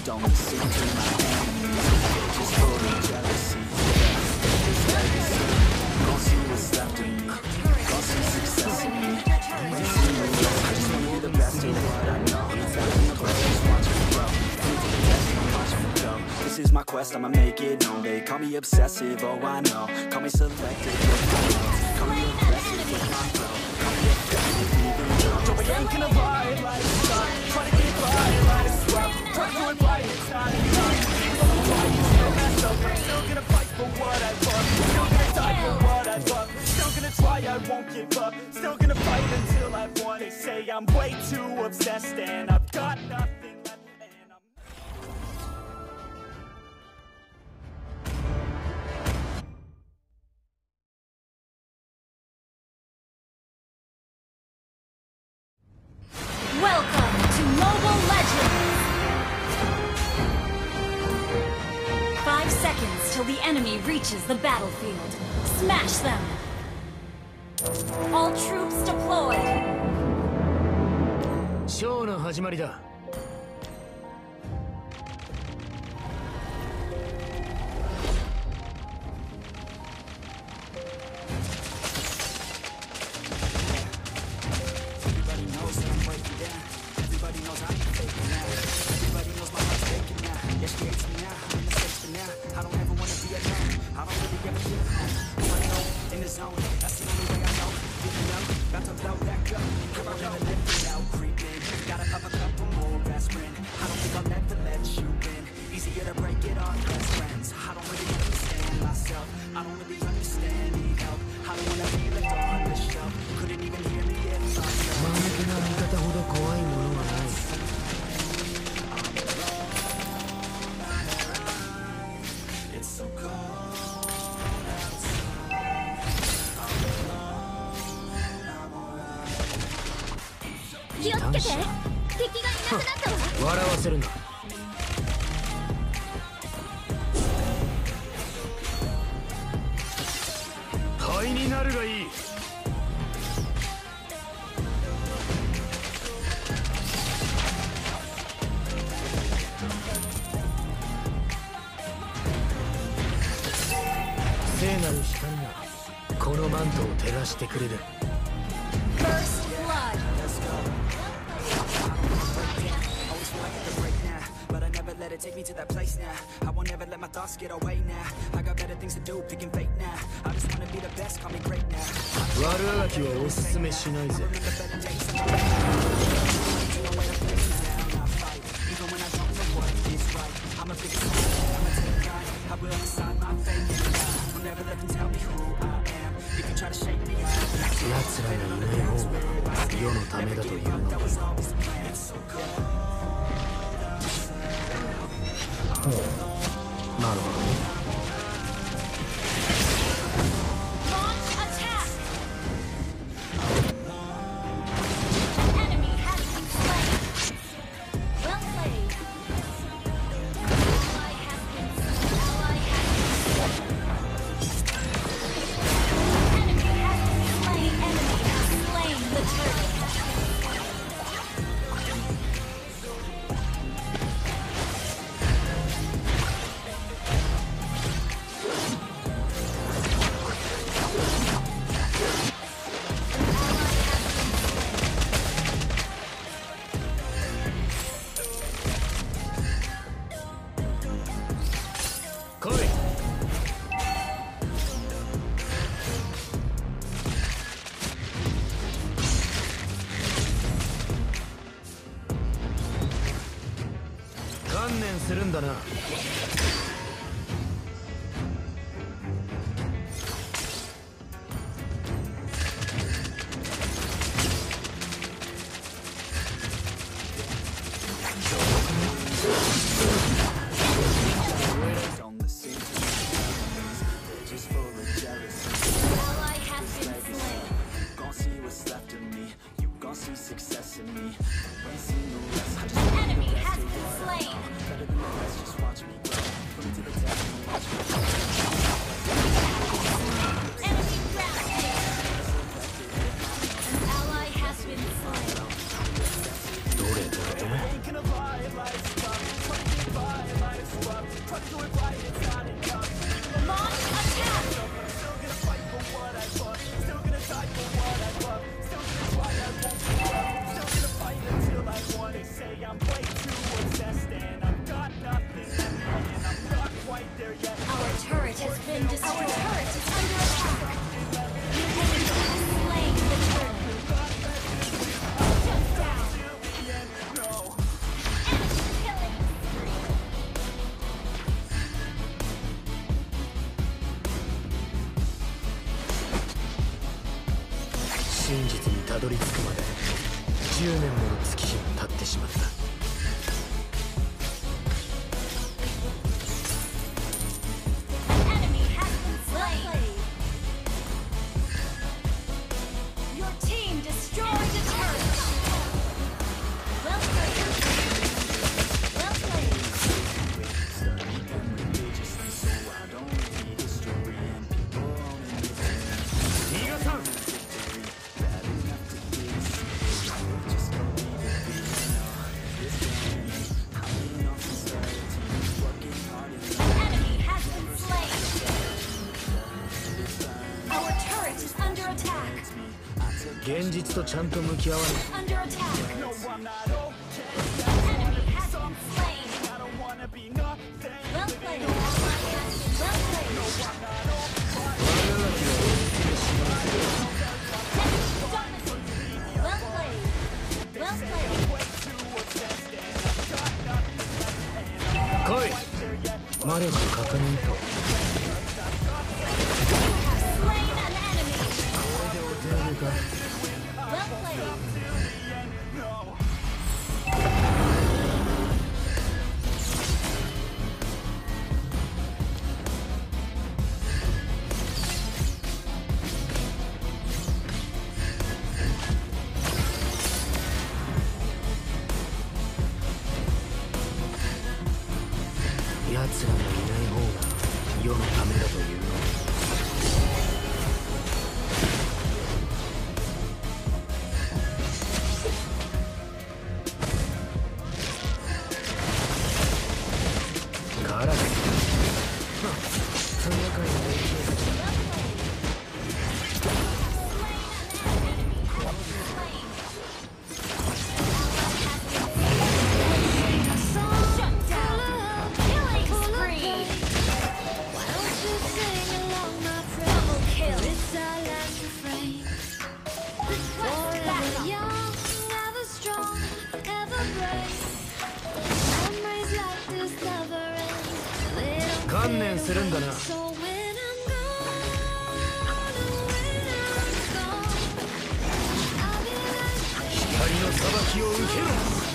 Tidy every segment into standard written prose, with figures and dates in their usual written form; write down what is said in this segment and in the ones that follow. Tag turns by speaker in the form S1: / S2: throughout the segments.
S1: don't listen to my enemies. They're just full of jealousy. This legacy, gon' see what's left of me. Gon' see success in me. Ain't seen no rest, I just wanna be the best at what I know. Nothing but just watch me grow. Aim for the best and watch me go. This is my quest, I'ma make it known. They call me obsessive, oh I know. Call me selective with my notes. Call me aggressive with my flow. Call me effective even though I ain't gonna lie, let it stop. Try to get by, let it swap. Try to do it right, it's not enough. Still messed up, I'm still gonna fight for what I love. Still gonna die for what I love. Still gonna try, I won't give up. Still gonna fight until I've won. They say I'm way too obsessed and I've got nothing left and I'm...
S2: Welcome to Mobile Legends! 5 seconds till the enemy reaches the battlefield. Smash them! All troops deployed!
S3: ショーの始まりだ。
S2: 気をつけて！敵がいなくなったわ！
S3: 笑わせるな。灰になるがいい。聖なる光がこのマントを照らしてくれる。
S2: First blood.
S1: Let it take me to that place now. I won't ever let my thoughts get away now. I got better things to do, picking fate now. I just wanna be the best, call me great now.
S3: 悪あがきはおすすめしないぜ。奴らがいない方が世のためだというのだ。なるほどね。観念するんだな。 10年もの月日が経ってしまった。現実とちゃんと向き合わない。来い、魔力確認と。これでお手上げか。奴らのいない方が世のためだというの。カラス不愉快な影響。観念するんだな。光の裁きを受けろ。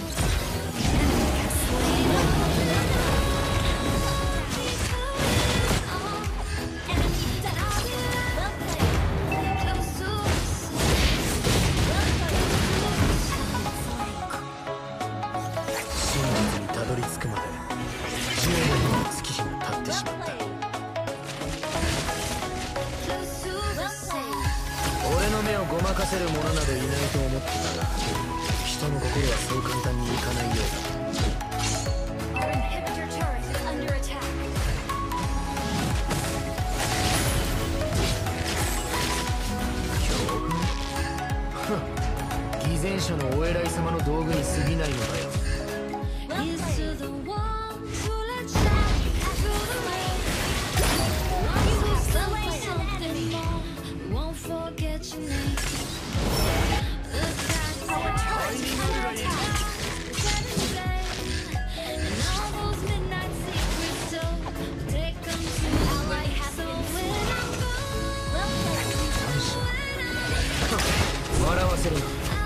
S3: 真実にたどり着くまで10年の月日が経ってしまった。俺の目をごまかせる者などいないと思ってたが、人の心はそう簡単にいかないようだ。偽善者のお偉い様の道具に過ぎないのだよ。笑わせるな。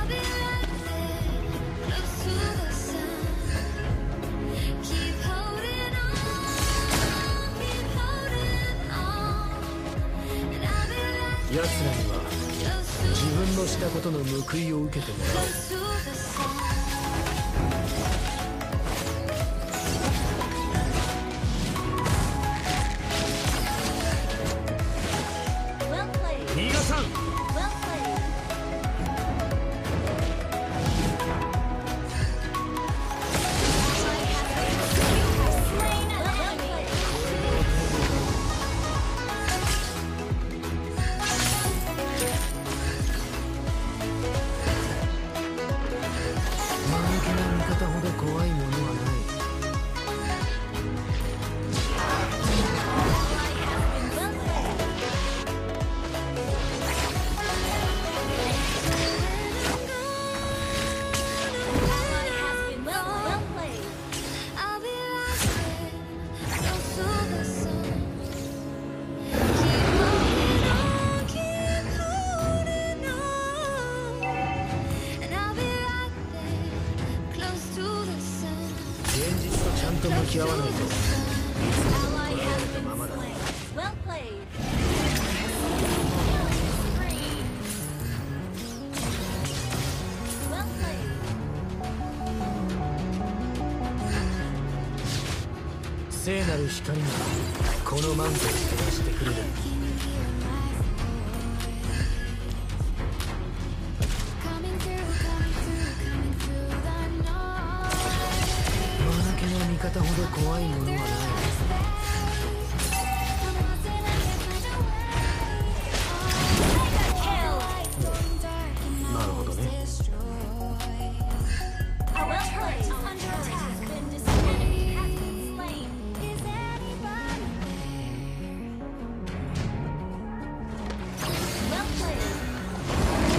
S3: 奴らには自分のしたことの報いを受けてもらおう。逃がさん。間抜けな味方ほど怖と向き合わないといつまでも
S2: Ally
S3: 囚わ
S2: has
S3: れた
S2: been
S3: ままだ。
S2: slain. Well played. Well played.
S3: 聖なる光がこのマントを照らしてくれる。間抜けな味方ほど怖いものはない。なるほどね。
S2: Well played. Under attack. Been destroyed. Has been slain. Is anybody there? Well played.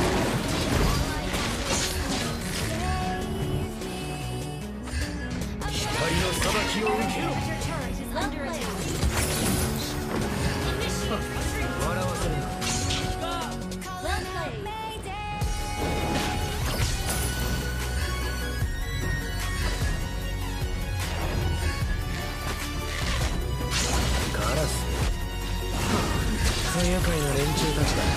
S3: Your
S2: turret is under attack. Initiate retreat. Well played.
S3: Karas. 不愉快な連中たちだ。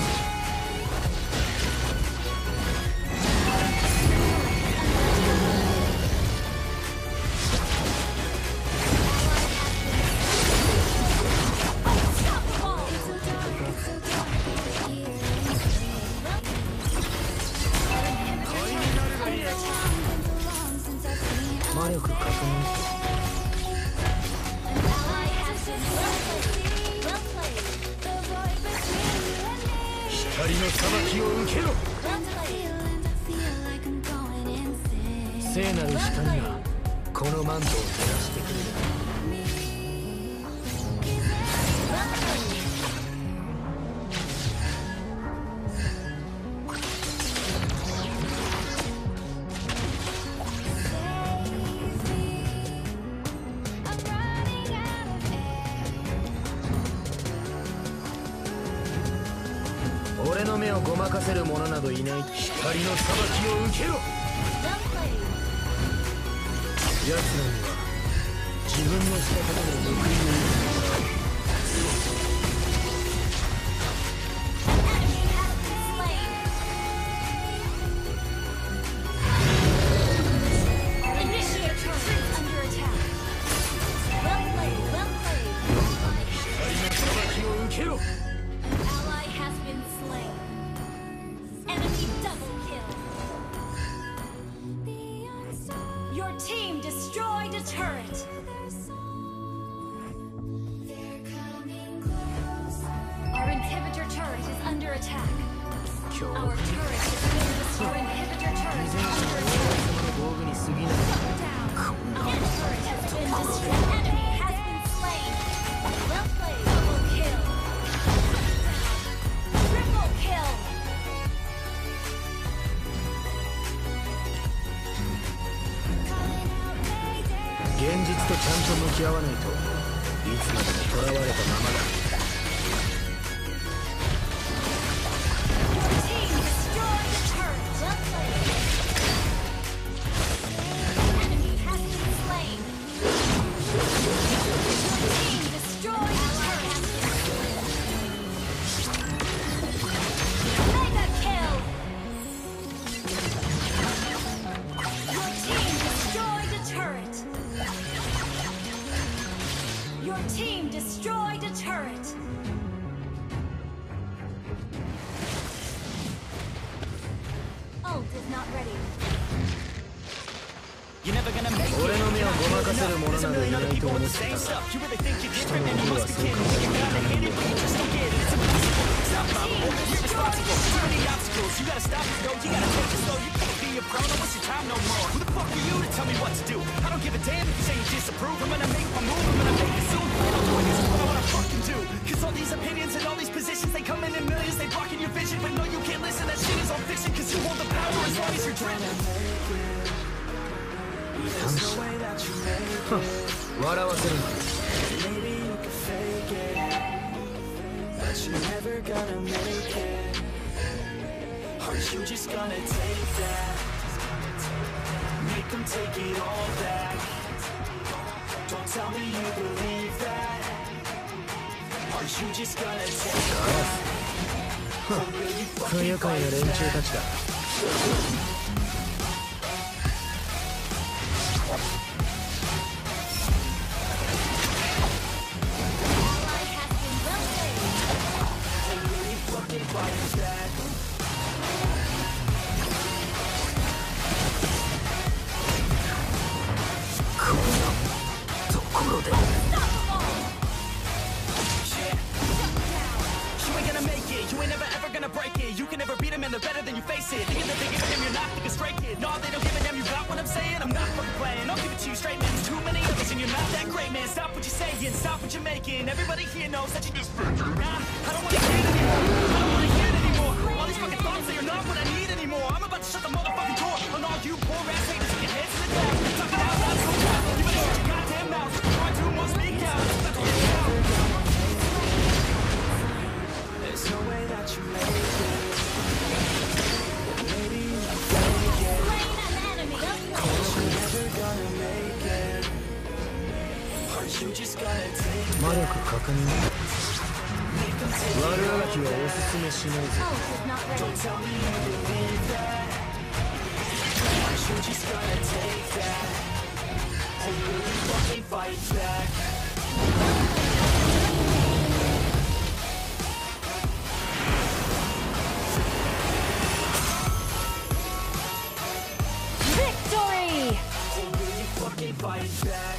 S3: 魔力確認。
S2: Ally has been slain. Well played.
S3: 光の裁きを受けろ。
S2: Well played.
S3: 聖なる光がこのマントを照らしてくれる。
S2: Well played.
S3: 俺の目をごまかせる者などいない。光の裁きを受けろ。
S2: Well played.
S3: 奴らには自分のしたことを報いる。
S2: Enemy has been slain. Initiate retreat under attack. Well played. Well played.
S3: 光の裁きを受けろ。
S2: Ally has been slain. Enemy double kill. Your team destroyed a turret. Our inhibitor turret is under attack.
S3: 今日
S2: Our turret has been destroyed. Our inhibitor turret is under attack.
S3: 道具に過ぎない。
S2: Down. Our turret has been destroyed. Enemy has been slain. Well played. Double kill. Triple kill.
S3: 現実とちゃんと向き合わないといつまでも囚われたままだ。
S2: Your team destroyed a turret. Well played. Enemy has been slain. Your team destroyed a turret. Mega kill. Your team destroyed a turret. Your team destroyed a turret. Ult is not ready.
S4: You're never gonna make it.
S3: 俺の目をごまかせる者
S4: There's
S3: な
S4: a
S3: どい
S4: million
S3: な
S4: other
S3: いと
S4: people
S3: 思
S4: with
S3: っ
S4: the
S3: て
S4: same
S3: たが
S4: stuff. You really think you're
S3: 人
S4: different
S3: の
S4: and you
S3: 心は
S4: must be
S3: そう
S4: kidding.
S3: 簡
S4: You
S3: 単にい
S4: gotta
S3: かない
S4: hit
S3: よ
S4: it, but you just don't get it. It's impossible. It's not probable. You're responsible. Too many obstacles. You gotta stop it, though. You gotta take it slow. You can't be a pro. No, what's your time no more? Who the fuck are you to tell me what to do? I don't give a damn if you say you disapprove. I'm gonna make my move. I'm gonna make it soon. And I'll do it. This is what I wanna fucking do. Cause all these opinions and all these positions, they come in millions. They blocking your vision, but no, you can't listen. That shit is all fiction. Cause you hold the power as long as you're driven.
S3: 反射笑わせるな。
S1: Maybe you can fake it, but you're never gonna make it. Aren't you just gonna take that? Make them take it all back. tell me you believe that. Are you just gonna take it? Or will you
S3: 不
S1: fucking
S3: 愉快な
S1: fight
S3: 連中
S1: back?
S3: たちだ。
S2: Ally has been well played.
S1: Or will you fucking fight back?
S3: ところで
S4: You ain't gonna make it, you ain't never ever gonna break it. You can never beat them and they're better than you face it. Thinking that they give a damn, you're not thinking straight, kid. No, they don't give a damn, you got what I'm saying? I'm not fucking playing, I'll give it to you straight, man. There's too many others and you're not that great, man. Stop what you're saying, stop what you're making. Everybody here knows that you just nah, I don't wanna hear it anymore. I don't wanna hear it anymore. All these fucking thoughts, they are not what I need anymore. I'm about to shut the motherfucking door on all you poor ass haters with your heads in the clouds. Talking out loud so loud, you better shut your goddamn mouth. Try to won't speak out. About to get out.
S1: There's no way that you make it. Maybe you can fake it.
S2: Slain an enemy.
S1: You're never gonna make it. Are you just gonna take it?
S3: 魔力確認。悪あがきはおすすめしないぜ。
S2: Ult is not ready.
S1: Don't tell me you believe that. Are you just gonna take that? Or will you fucking fight back?
S2: Victory!
S1: Or will you fucking fight back?